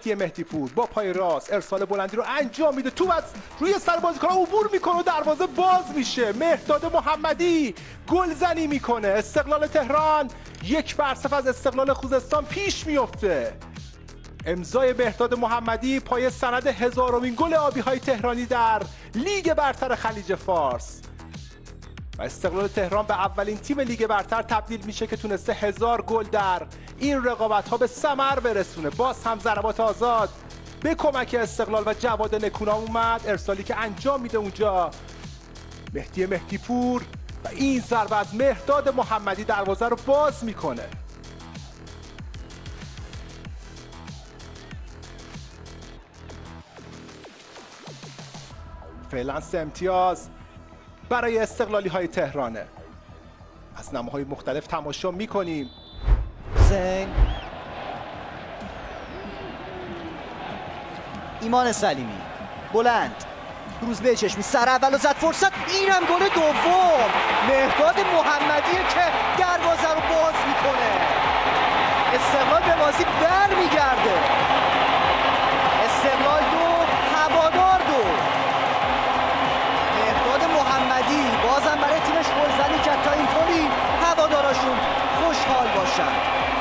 مهدی پور با پای راست ارسال بلندی رو انجام میده، تو از روی سر بازیکن عبور میکنه و دروازه باز میشه. مهرداد محمدی گلزنی میکنه. استقلال تهران 1-0 از استقلال خوزستان پیش میفته. امضای مهرداد محمدی پای سند 1000مین گل آبی‌های تهرانی در لیگ برتر خلیج فارس و استقلال تهران به اولین تیم لیگ برتر تبدیل میشه که تونسته 1000 گل در این رقابت‌ها به ثمر برسونه. باز هم ضربات آزاد به کمک استقلال و جواد نکونام اومد. ارسالی که انجام میده اونجا مهدی پور و این ضربه از مهرداد محمدی دروازه رو باز میکنه. فعلا 3 امتیاز برای استقلالی های تهرانه. از نماهای مختلف تماشا میکنیم. ایمان سلیمی بلند روزبه چشمی سر اول و زد فرصت. اینم گل دوم مهرداد محمدی که دروازه رو باز میکنه. استقلال به بازی برمیگرده. استقلال 2 هوادار 2. مهرداد محمدی بازم برای تیمش گلزنی کرد تا اینطوری هواداراشون خوشحال باشن.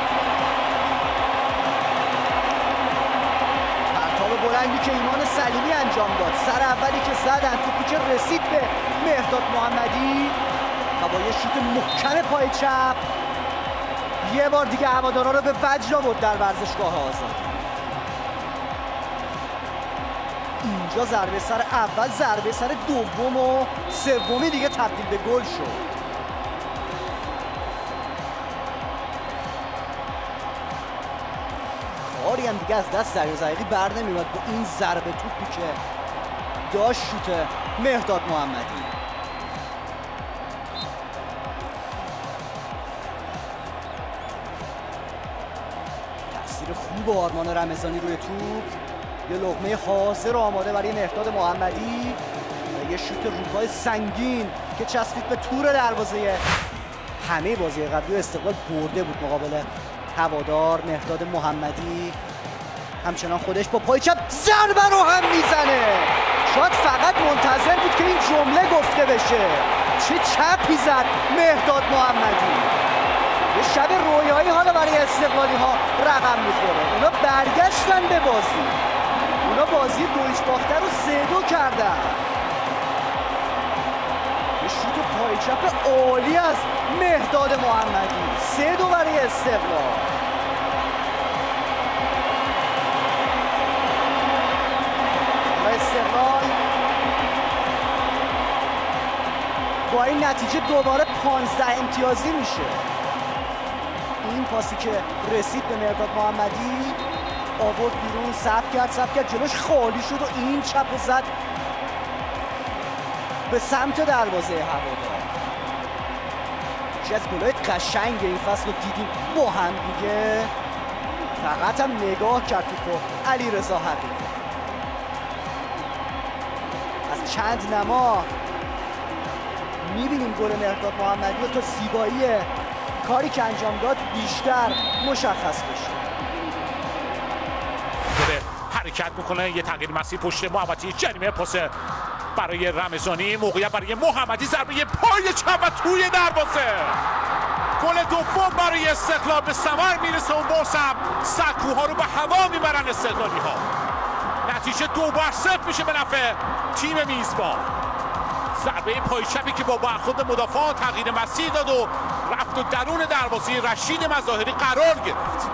بلندی که ایمان سلیمی انجام داد، سر اولی که زدن توپی که رسید به مهرداد محمدی و با یه شوت محکم پای چپ یه بار دیگه هوادارا رو به وجد آورد در ورزشگاه آزاد. اینجا ضربه سر اول، ضربه سر دوم و سومی دیگه تبدیل به گل شد. کاری هم دیگه از دست دریاز عقیلی بر نمیاد با این ضربه توپی که داشت شوت مهرداد محمدی. تاثیر خوب آرمان رمضانی روی توپ، یه لقمه حاضر آماده برای مهرداد محمدی و یه شوت روپای سنگین که چسبید به تور دروازه. همه بازی قبلی استقلال برده بود مقابل هوادار. مهرداد محمدی همچنان خودش با پای چپ ضربه رو هم میزنه. شاید فقط منتظر بود که این جمله گفته بشه. چه چپی زد مهرداد محمدی. یه شب رویایی حالا برای استقلالی ها رقم میخوره. اونا برگشتن به بازی. اونا بازی 2-1 باخته رو 3-2 کردن. یه شوت پای چپ عالی از مهرداد محمدی. 3-2 برای استقلال. استقلال با این نتیجه دوباره 15 امتیازی میشه. این پاسی که رسید به مهرداد محمدی آورد بیرون، صبر کرد جلوش خالی شد و این چپ زد به سمت دروازه هوادار. یکی از گل‌های قشنگ این فصل رو دیدیم با هم دیگه. فقط هم نگاه کرد تو علیرضا حقیقی. از چند نما میبینیم گل مهرداد محمدی و تا زیبایی کاری که انجام داد بیشتر مشخص بشه. حرکت میکنه، یه تغییر مسیر پشت محمدی، جریمه پاس برای رمضانی، موقعیت برای محمدی، ضربه پای چپ و توی دروازه. گل دوم برای استقلال به ثمر میرسه و باز هم سکوها رو به هوا میبرن استقلالی ها. نتیجه 2-0 میشه به نفع تیم میزبان. ضربه پای چپی که با برخورد مدافع تغییر مسیر داد و رفت و درون دروازه رشید مظاهری قرار گرفت.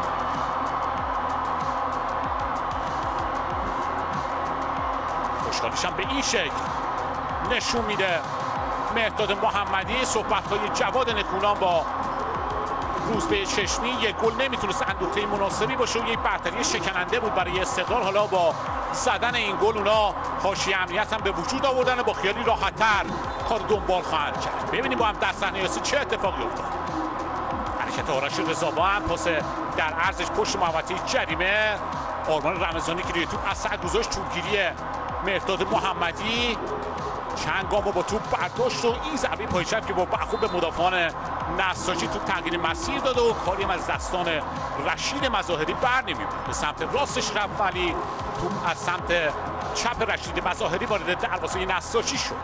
خوشحالیش هم به این شکل نشون میده مهرداد محمدی. صحبت‌های جواد نکونام با روزبه چشمی، یک گل نمیتونست اندوخته مناسبی باشه و یک برتری شکننده بود برای استقلال. حالا با زدن این گل اونا حاشیه امنیت هم به وجود آوردن و با خیالی راحت‌تر کار دنبال خواهند کرد. ببینیم با هم در صحنه یاسی چه اتفاقی افتاد. حرکت آرش رضاوند، پاس در عرضش پشت محمدی، جریمه. آرمان رمضانی که روی توپ از سر گذاشت، توپگیری مهرداد محمدی چند گام با توپ برداشت و این ضربه پای چپ که با برخورد به مدافعان نساجی توپ تغییر مسیر داده و کاری از دستان رشید مظاهری بر نمی‌آمد. به سمت راستش رفت ولی توپ از سمت چپ رشید مظاهری وارد دروازه نساجی شد.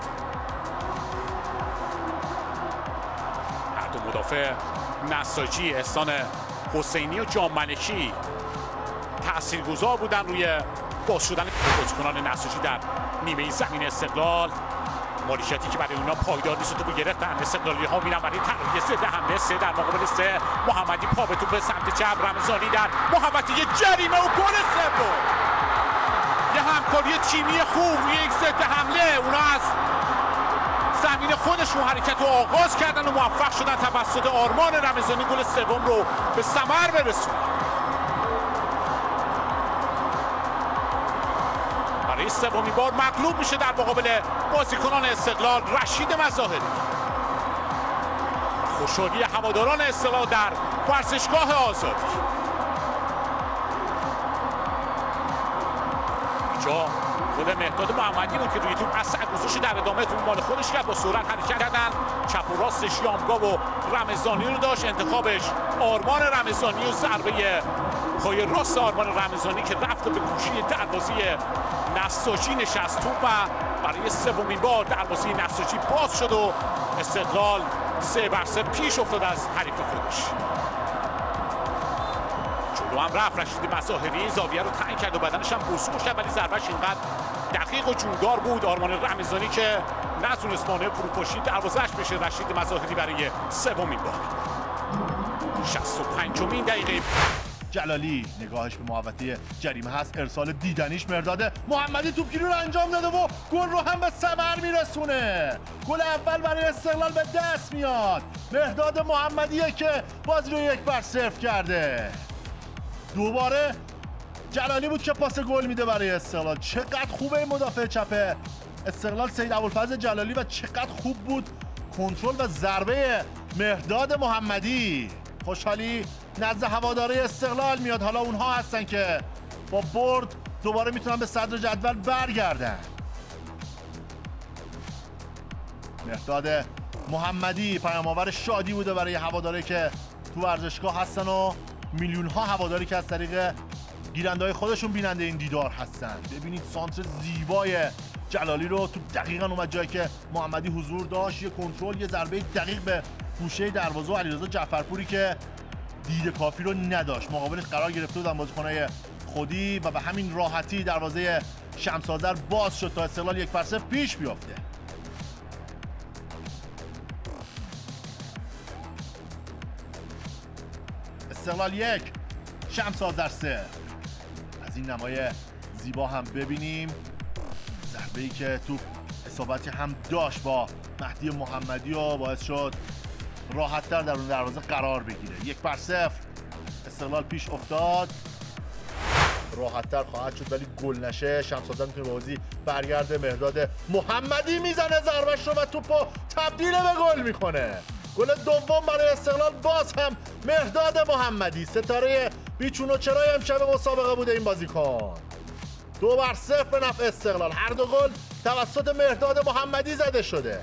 هر دو مدافع نساجی احسان حسینی و جان ملکی تاثیرگذار بودن روی باز شدن بازیکنان نساجی در نیمه زمین استقلال. مالکیتی که برای اونا پایدار نیست و توپو گرفتن. استقلالی ها میرن برای تغییر ضد حمله 3 در مقابل 3. محمدی پا به توپ سمت چپ. رمضانی در محوطه جریمه و گل سوم. یه همکاری تیمی خوب روی یک ضد حمله. اونا از زمین خودشون حرکت رو آغاز کردن و موفق شدن توسط آرمان رمضانی گل سوم رو به ثمر برسونن. برای سومین بار مغلوب میشه در مقابل بازیکنان استقلال رشید مظاهری. خوشحالی هواداران استقلال در ورزشگاه آزادی. اینجا خود مهداد محمدی بود که روی توپ اثر گذاشت در ادامه توپ مال خودش کرد. با سرعت حرکت کردن چپ و راستش یامگا و رمضانی رو داشت. انتخابش آرمان رمضانی و ضربه پای راست آرمان رمضانی که رفت به گوشه دروازه نساجی نشست توپ و برای سومین بار دروازه نساجی باز شد و استقلال 3 بر 3 پیش افتاد از حریف خودش. جلو هم رفت رشید مظاهری، زاویه رو تعیین کرد و بدنش هم بوسو کرد ولی ضربهش اینقدر دقیق و جوندار بود آرمان رمضانی که نتونست مانع فروپاشی دروازه‌اش بشه. رشید مظاهری برای سومین بار 65مین دقیقه. جلالی نگاهش به محوطه جریمه هست. ارسال دیدنیش مرداد محمدی توپگیری رو انجام داده و گل رو هم به ثمر میرسونه. گل اول برای استقلال به دست میاد. مرداد محمدیه که بازی رو 1 بر 0 کرده. دوباره جلالی بود که پاس گل میده برای استقلال. چقدر خوبه این مدافع چپ استقلال سید ابوالفضل جلالی و چقدر خوب بود کنترل و ضربه مرداد محمدی. خوشحالی نزد هواداره استقلال میاد. حالا اونها هستن که با برد دوباره میتونن به صدر جدول برگردن. مرداد محمدی پیام‌آور شادی بوده برای هواداری که تو ورزشگاه هستن و میلیون ها هواداری که از طریق گیرنده‌های خودشون بیننده این دیدار هستن. ببینید سانتر زیبای جلالی رو تو دقیقاً اومد جایی که محمدی حضور داشت. یه کنترل، یه ضربه دقیق به گوشه دروازه و علیرضا جعفرپوری که دید کافی رو نداشت. مقابلش قرار گرفته بودن بازیکن‌های خودی و به همین راحتی دروازه شمس آذر باز شد تا استقلال 1 بر 0 پیش بیافته. استقلال 1 شمس آذر 3. از این نمای زیبا هم ببینیم ضربه‌ای که تو اصابتی هم داشت با مهدی محمدی و باعث شد راحت‌تر در اون دروازه قرار بگیره. 1 بر 0 استقلال پیش افتاد. راحت‌تر خواهد شد ولی گل نشه شمس آذر میتونه به بازی برگرده. مهداد محمدی میزنه ضربه‌اش رو و توپو تبدیل به گل میکنه. گل دوم برای استقلال باز هم مهداد محمدی. ستاره بیچون و چرای امشب مسابقه بوده این بازیکن. 2 بر 0 به نفع استقلال. هر دو گل توسط مهداد محمدی زده شده.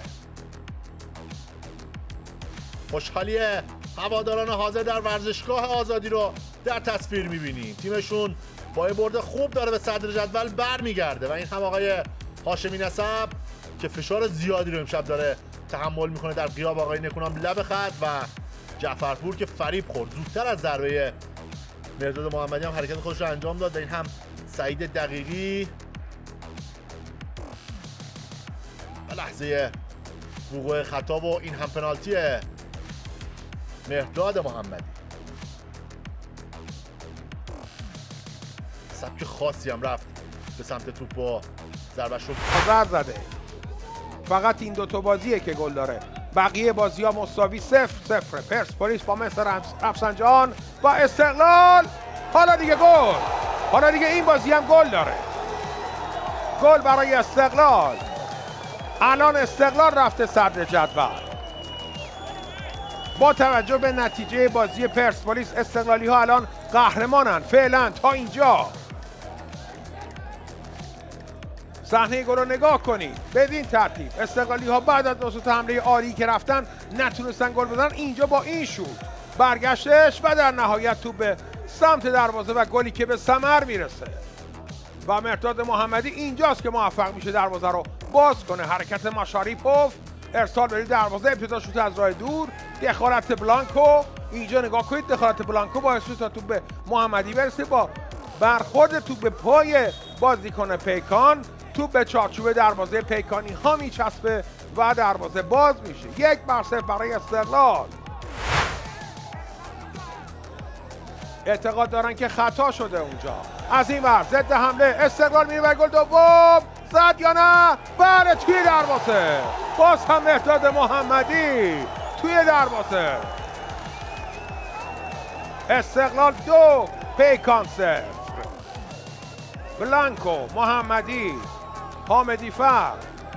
خوشحالی هواداران حاضر در ورزشگاه آزادی رو در تصویر میبینیم. تیمشون با برد خوب داره به صدر جدول برمیگرده و این هم آقای هاشمی نسب که فشار زیادی رو امشب داره تحمل میکنه در غیاب آقای نکونام لب خط و جعفرپور که فریب خورد. زودتر از ضربه مرداد محمدی هم حرکت خودش رو انجام داد و این هم سعید دقیقی و لحظه وقوع خطا و این هم پنالتی مهداد محمدی. سبک خاصی هم رفت به سمت توپ و ضربه‌اش رو زده. فقط این دوتا بازیه که گل داره. بقیه بازی ها مساوی 0-0. پرسپولیس با مصر رفسنجان و استقلال. حالا دیگه گل. حالا دیگه این بازی هم گل داره. گل برای استقلال. الان استقلال رفته صدر جدول. با توجه به نتیجه بازی پرسپولیس استقلالی ها الان قهرمانن فعلا تا اینجا. صحنه گل رو نگاه کنید. بدین ترتیب استقلالی ها بعد از 2 تا حمله عالی که رفتن نتونستن گل بزنن. اینجا با این شوت برگشتش و در نهایت توپ به سمت دروازه و گلی که به ثمر میرسه و مهرداد محمدی اینجاست که موفق میشه دروازه رو باز کنه. حرکت ماشاریپوف، ارسال به دروازه، ابتدا شوت از راه دور، دخالت بلانکو. اینجا نگاه کنید دخالت بلانکو باعث شد تا توپ به محمدی برسه. با برخورد توپ به پای بازیکن پیکان توپ به چارچوب دروازه پیکانی ها میچسبه و دروازه باز میشه. 1-0 برای استقلال. اعتقاد دارن که خطا شده اونجا. از این ور ضد حمله استقلال میره و گل دوم زد یا نه؟ بله توی دروازه. باز هم مهرداد محمدی توی دروازه. استقلال 2 پیکان 0. بلانکو، محمدی، حامدی فر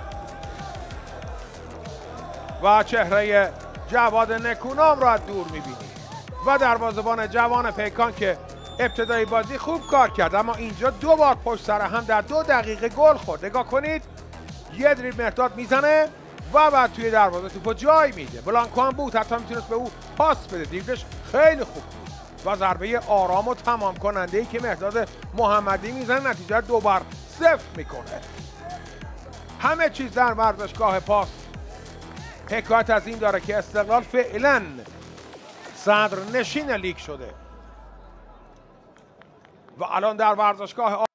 و چهره جواد نکونام را از دور میبینید و دروازه‌بان جوان پیکان که ابتدای بازی خوب کار کرد اما اینجا 2 بار پشت سر هم در 2 دقیقه گل خورد. نگاه کنید یه دریبل مهرداد میزنه و بعد توی دروازه توپو جای میده. بلانکو هم بود حتی میتونست به او پاس بده. دریبلش خیلی خوب بود و ضربه آرام و تمام کننده ای که مهرداد محمدی میزنه نتیجه 2-0 میکنه. همه چیز در ورزشگاه پاس حکایت از این داره که استقلال فعلا صدر نشین لیگ شده و الان در ورزشگاه